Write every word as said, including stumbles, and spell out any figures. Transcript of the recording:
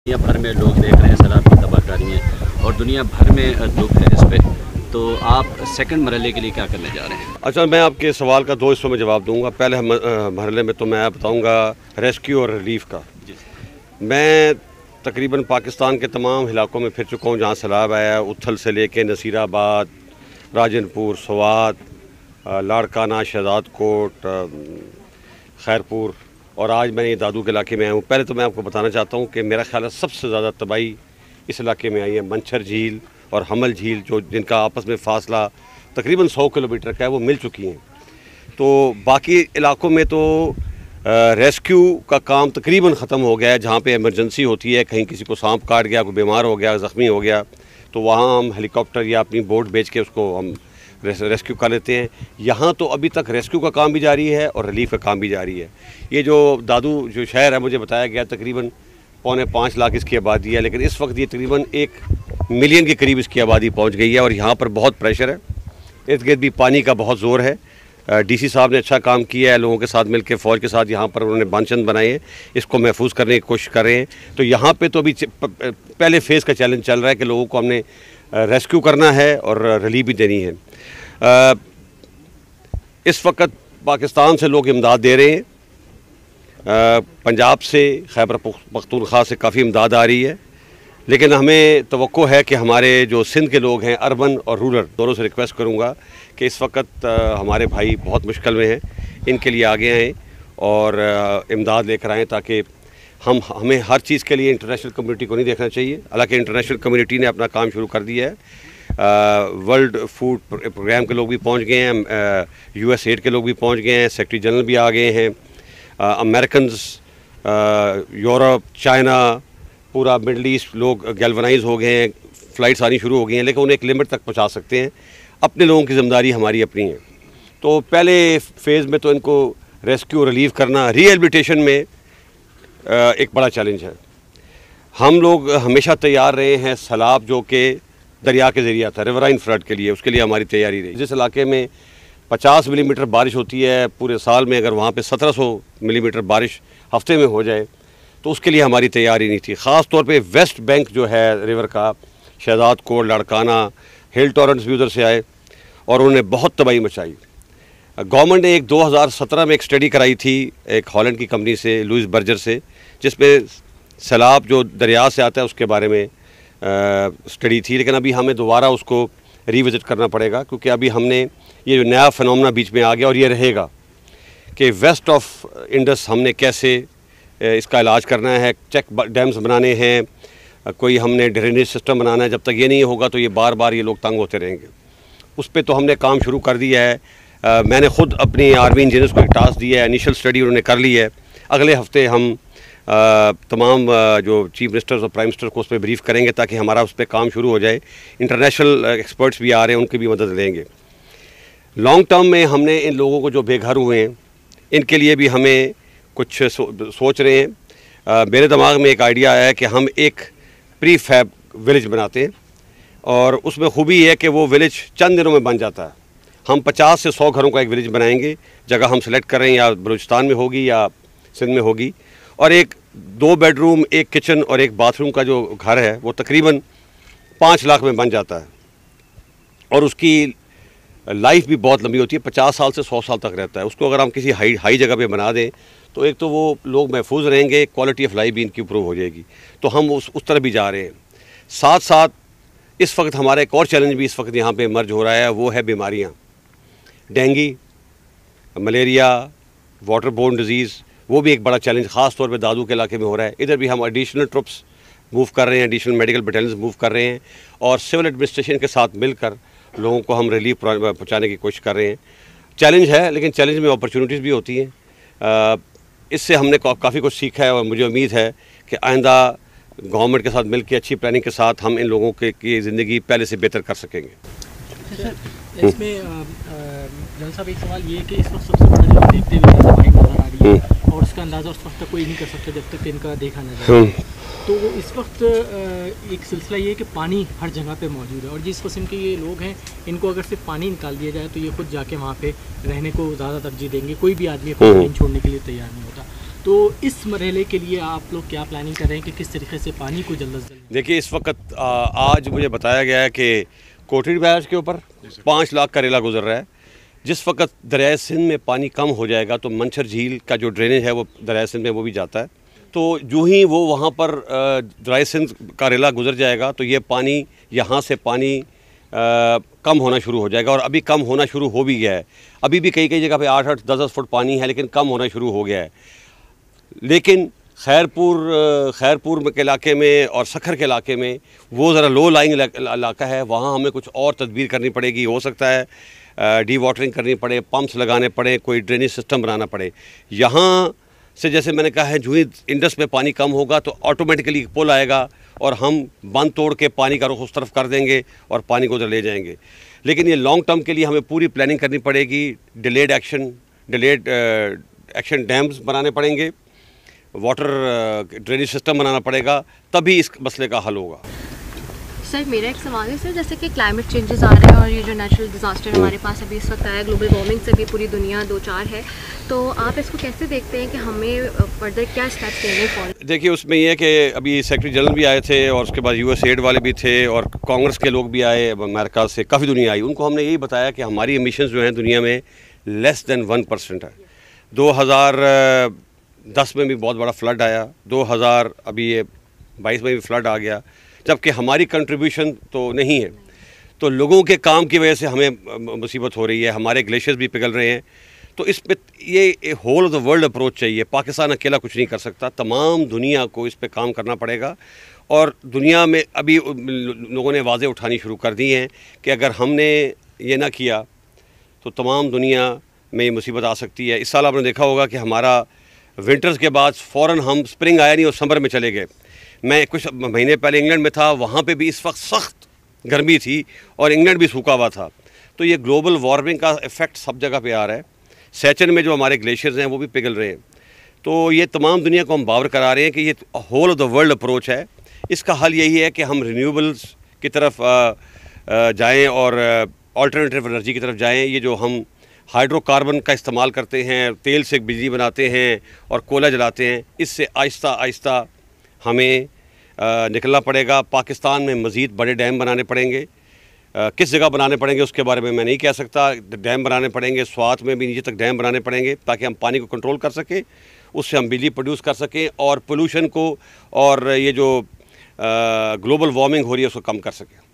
دنیا بھر میں لوگ دیکھ رہے ہیں سیلاب کی تباہکاری ہیں اور دنیا بھر میں دکھ ہے اس پہ، تو آپ سیکنڈ مرحلے کے لیے کیا کرنے جا رہے ہیں؟ اچھا، میں آپ کے سوال کا دو حصوں میں جواب دوں گا۔ پہلے مرحلے میں تو میں بتاؤں گا ریسکیو اور ریلیف کا۔ میں تقریباً پاکستان کے تمام علاقوں میں پھر چکا ہوں جہاں سیلاب آیا، اتھل سے لے کے نصیر آباد، راجن پور، سوات، لاڑکانہ، شہزاد کوٹ، خیرپور، اور آج میں یہ دادو کے علاقے میں آیا ہوں۔ پہلے تو میں آپ کو بتانا چاہتا ہوں کہ میرا خیال ہے سب سے زیادہ تباہی اس علاقے میں آئی ہے۔ منچھر جھیل اور حمل جھیل، جو جن کا آپس میں فاصلہ تقریباً سو کلومیٹر کا ہے، وہ مل چکی ہیں۔ تو باقی علاقوں میں تو ریسکیو کا کام تقریباً ختم ہو گیا ہے۔ جہاں پہ ایمرجنسی ہوتی ہے، کہیں کسی کو سانپ کاٹ گیا، کوئی بیمار ہو گیا، زخمی ہو گیا، تو وہاں ہم ہیلی کاپٹر یا اپنی بوٹ بھیج کے اس کو ہم ریسکیو کر لیتے ہیں۔ یہاں تو ابھی تک ریسکیو کا کام بھی جاری ہے اور ریلیف کا کام بھی جاری ہے۔ یہ جو دادو جو شہر ہے، مجھے بتایا گیا تقریباً پونے پانچ لاکھ اس کی آبادی ہے، لیکن اس وقت یہ تقریباً ایک ملین کے قریب اس کی آبادی پہنچ گئی ہے اور یہاں پر بہت پریشر ہے۔ ارد گرد بھی پانی کا بہت زور ہے۔ ڈی سی صاحب نے اچھا کام کیا ہے، لوگوں کے ساتھ مل کے، فوج کے ساتھ یہاں پر انہوں نے بانچند بنائے ہیں، اس کو محفوظ کرنے کی کوشش کر رہے ہیں۔ تو یہاں پہ تو ابھی پہلے فیز کا چیلنج چل رہا ہے کہ لوگوں کو ہم نے ریسکیو کرنا ہے اور ریلیف بھی دینی ہے۔ اس وقت پاکستان سے لوگ امداد دے رہے ہیں، پنجاب سے، خیبر پختونخوا سے کافی امداد آ رہی ہے، لیکن ہمیں توقع ہے کہ ہمارے جو سندھ کے لوگ ہیں، اربن اور رورل، دونوں سے ریکویسٹ کروں گا کہ اس وقت ہمارے بھائی بہت مشکل میں ہیں، ان کے لیے آگے آئیں اور امداد لے کر آئیں، تاکہ ہم ہمیں ہر چیز کے لیے انٹرنیشنل کمیونٹی کو نہیں دیکھنا چاہیے۔ حالانکہ انٹرنیشنل کمیونٹی نے اپنا کام شروع کر دیا ہے۔ ورلڈ فوڈ پروگرام کے لوگ بھی پہنچ گئے ہیں، یو ایس ایڈ کے لوگ بھی پہنچ گئے ہیں، سیکرٹری جنرل بھی آ گئے ہیں، امریکنز، یورپ، چائنا، پورا مڈل ایسٹ لوگ گیلونائز ہو گئے ہیں، فلائٹس آنی شروع ہو گئی ہیں، لیکن انہیں ایک لمٹ تک پہنچا سکتے ہیں۔ اپنے لوگوں کی ذمہ داری ہماری اپنی ہے۔ تو پہلے فیز میں تو ان کو ریسکیو ریلیف کرنا، ری ہیبلیٹیشن میں ایک بڑا چیلنج ہے۔ ہم لوگ ہمیشہ تیار رہے ہیں سیلاب جو کہ دریا کے ذریعہ تھا، ریورائن فلڈ کے لیے، اس کے لیے ہماری تیاری رہی۔ جس علاقے میں پچاس ملی میٹر بارش ہوتی ہے پورے سال میں، اگر وہاں پہ سترہ سو ملی میٹر بارش ہفتے میں ہو جائے تو اس کے لیے ہماری تیاری نہیں تھی۔ خاص طور پہ ویسٹ بینک جو ہے ریور کا، شہزاد کوٹ، لاڑکانہ، ہل ٹورنٹس بھی ادھر سے آئے اور انہوں نے بہت تباہی مچائی۔ گورنمنٹ نے ایک دو ہزار سترہ میں ایک اسٹڈی کرائی تھی ایک ہالینڈ کی کمپنی سے، لوئس برجر سے، جس میں سیلاب جو دریا سے آتا ہے اس کے بارے میں اسٹڈی تھی، لیکن ابھی ہمیں دوبارہ اس کو ری وزٹ کرنا پڑے گا، کیونکہ ابھی ہم نے یہ جو نیا فنومنا بیچ میں آ گیا اور یہ رہے گا کہ ویسٹ آف انڈس ہم نے کیسے اس کا علاج کرنا ہے، چیک ڈیمز بنانے ہیں، کوئی ہم نے ڈرینیج سسٹم بنانا ہے۔ جب تک یہ نہیں ہوگا تو یہ بار بار یہ لوگ تنگ ہوتے رہیں گے۔ اس پہ تو ہم نے کام شروع کر دیا ہے۔ میں نے خود اپنی آرمی انجینئرز کو ایک ٹاسک دیا ہے، انیشل اسٹڈی انہوں نے کر لی ہے۔ اگلے ہفتے ہم تمام جو چیف منسٹرز اور پرائم منسٹر کو اس پہ بریف کریں گے تاکہ ہمارا اس پہ کام شروع ہو جائے۔ انٹرنیشنل ایکسپرٹس بھی آ رہے ہیں، ان کی بھی مدد لیں گے۔ لانگ ٹرم میں ہم نے ان لوگوں کو جو بے گھر ہوئے ہیں ان کے لیے بھی ہمیں کچھ سوچ رہے ہیں۔ میرے دماغ میں ایک آئیڈیا آیا ہے کہ ہم ایک پری فیب ولیج بناتے ہیں، اور اس میں خوبی یہ ہے کہ وہ ولیج چند دنوں میں بن جاتا ہے۔ ہم پچاس سے سو گھروں کا ایک ولیج بنائیں گے، جگہ ہم سلیکٹ کر رہے ہیں، یا بلوچستان میں ہوگی یا سندھ میں ہوگی، اور ایک دو بیڈ روم، ایک کچن اور ایک باتھ روم کا جو گھر ہے وہ تقریباً پانچ لاکھ میں بن جاتا ہے، اور اس کی لائف بھی بہت لمبی ہوتی ہے، پچاس سال سے سو سال تک رہتا ہے۔ اس کو اگر ہم کسی ہائی ہائی جگہ پہ بنا دیں تو ایک تو وہ لوگ محفوظ رہیں گے، کوالٹی آف لائف بھی ان کی امپروو ہو جائے گی۔ تو ہم اس اس طرح بھی جا رہے ہیں۔ ساتھ ساتھ اس وقت ہمارا ایک اور چیلنج بھی اس وقت یہاں پہ ایمرج ہو رہا ہے، وہ ہے بیماریاں، dengue, malaria, water borne disease, وہ بھی ایک بڑا چیلنج خاص طور پہ دادو کے علاقے میں ہو رہا ہے۔ ادھر بھی ہم ایڈیشنل ٹرپس موو کر رہے ہیں، ایڈیشنل میڈیکل بٹالینز موو کر رہے ہیں، اور سول ایڈمنسٹریشن کے ساتھ مل کر لوگوں کو ہم ریلیف پہنچانے کی کوشش کر رہے ہیں۔ چیلنج ہے، لیکن چیلنج میں اپرچونیٹیز بھی ہوتی ہیں۔ اس سے ہم نے کافی کچھ سیکھا ہے، اور مجھے امید ہے کہ آئندہ گورنمنٹ کے ساتھ مل کے اچھی پلاننگ کے ساتھ ہم ان لوگوں کے کی زندگی پہلے سے بہتر کر سکیں گے۔ اس میں جنرل صاحب ایک سوال یہ ہے کہ اس وقت سب سے بڑا جو دیکھتے ہوئے تباہی نظر آ رہی ہے، اور اس کا اندازہ اس وقت تک کوئی نہیں کر سکتا جب تک ان کا دیکھا نہ جائے، تو وہ اس وقت ایک سلسلہ یہ ہے کہ پانی ہر جگہ پہ موجود ہے، اور جس قسم کے یہ لوگ ہیں ان کو اگر صرف پانی نکال دیا جائے تو یہ خود جا کے وہاں پہ رہنے کو زیادہ ترجیح دیں گے، کوئی بھی آدمی اپنا زمین چھوڑنے کے لیے تیار نہیں ہوتا۔ تو اس مرحلے کے لیے آپ لوگ کیا پلاننگ کر رہے ہیں کہ کس طریقے سے پانی کو جلد از جلد؟ دیکھیے اس وقت آج مجھے بتایا گیا ہے کہ کوٹری بیراج کے اوپر پانچ لاکھ کا ریلا گزر رہا ہے. جس وقت دریائے سندھ میں پانی کم ہو جائے گا تو منچھر جھیل کا جو ڈرینیج ہے وہ دریائے سندھ میں وہ بھی جاتا ہے. تو جو ہی وہ وہاں پر دریائے سندھ کا ریلا گزر جائے گا تو یہ پانی یہاں سے پانی کم ہونا شروع ہو جائے گا, اور ابھی کم ہونا شروع ہو بھی گیا ہے. ابھی بھی کئی کئی جگہ پہ آٹھ آٹھ دس دس فٹ پانی ہے لیکن کم ہونا شروع ہو گیا ہے. لیکن خیرپور خیرپور کے علاقے میں اور سکھر کے علاقے میں وہ ذرا لو لائنگ علاقہ ہے, وہاں ہمیں کچھ اور تدبیر کرنی پڑے گی. ہو سکتا ہے ڈی واٹرنگ کرنی پڑے, پمپس لگانے پڑے, کوئی ڈرینیج سسٹم بنانا پڑے. یہاں سے جیسے میں نے کہا ہے جو ہی انڈس میں پانی کم ہوگا تو آٹومیٹکلی پل آئے گا اور ہم بند توڑ کے پانی کا رخ اس طرف کر دیں گے اور پانی کو ادھر لے جائیں گے. لیکن یہ لانگ ٹرم کے لیے ہمیں پوری پلاننگ کرنی پڑے گی. Delayed action delayed action dams بنانے پڑیں گے, واٹر ڈرینیج سسٹم بنانا پڑے گا, تبھی اس مسئلے کا حل ہوگا. سر میرا ایک سوال ہے سر, جیسے کہ کلائمیٹ چینجز آ رہے ہیں اور یہ جو نیچرل ڈیزاسٹر ہمارے پاس ابھی اس وقت آیا, گلوبل وارمنگ سے بھی پوری دنیا دو چار ہے, تو آپ اس کو کیسے دیکھتے ہیں کہ ہمیں فردر کیا اسٹیپس لینے پڑیں؟ دیکھیے اس میں یہ ہے کہ ابھی سیکرٹری جنرل بھی آئے تھے اور اس کے بعد یو ایس ایڈ والے بھی تھے اور کانگریس کے لوگ بھی آئے, امریکہ سے کافی دنیا آئی. ان کو ہم نے یہی بتایا کہ ہماری ایمیشنز جو ہیں دنیا میں لیس دین ون پرسنٹ ہے. دو ہزار دس میں بھی بہت بڑا فلڈ آیا, دو ہزار ابھی یہ بائیس میں بھی فلڈ آ گیا, جبکہ ہماری کنٹریبیوشن تو نہیں ہے. تو لوگوں کے کام کی وجہ سے ہمیں مصیبت ہو رہی ہے, ہمارے گلیشیئرز بھی پگھل رہے ہیں. تو اس پہ یہ whole of the world approach چاہیے. پاکستان اکیلا کچھ نہیں کر سکتا, تمام دنیا کو اس پہ کام کرنا پڑے گا. اور دنیا میں ابھی لوگوں نے آوازیں اٹھانی شروع کر دی ہیں کہ اگر ہم نے یہ نہ کیا تو تمام دنیا میں یہ مصیبت آ سکتی ہے. اس سال آپ نے دیکھا ہوگا کہ ہمارا ونٹرز کے بعد فوراً ہم سپرنگ آیا نہیں اور سمر میں چلے گئے. میں کچھ مہینے پہلے انگلینڈ میں تھا, وہاں پہ بھی اس وقت سخت گرمی تھی اور انگلینڈ بھی سوکھا ہوا تھا. تو یہ گلوبل وارمنگ کا ایفیکٹ سب جگہ پہ آ رہا ہے. سیچن میں جو ہمارے گلیشیئرز ہیں وہ بھی پگھل رہے ہیں. تو یہ تمام دنیا کو ہم باور کرا رہے ہیں کہ یہ whole of the world approach ہے. اس کا حل یہی ہے کہ ہم رینیوبلز کی طرف جائیں اور آلٹرنیٹیو انرجی کی طرف جائیں. یہ جو ہم ہائیڈرو کاربن کا استعمال کرتے ہیں, تیل سے بجلی بناتے ہیں اور کوئلہ جلاتے ہیں, اس سے آہستہ آہستہ ہمیں نکلنا پڑے گا. پاکستان میں مزید بڑے ڈیم بنانے پڑیں گے. کس جگہ بنانے پڑیں گے اس کے بارے میں میں نہیں کہہ سکتا. ڈیم بنانے پڑیں گے, سوات میں بھی نیچے تک ڈیم بنانے پڑیں گے تاکہ ہم پانی کو کنٹرول کر سکیں, اس سے ہم بجلی پروڈیوس کر سکیں اور پولوشن کو اور یہ جو گلوبل وارمنگ ہو رہی ہے اس کو کم کر سکیں.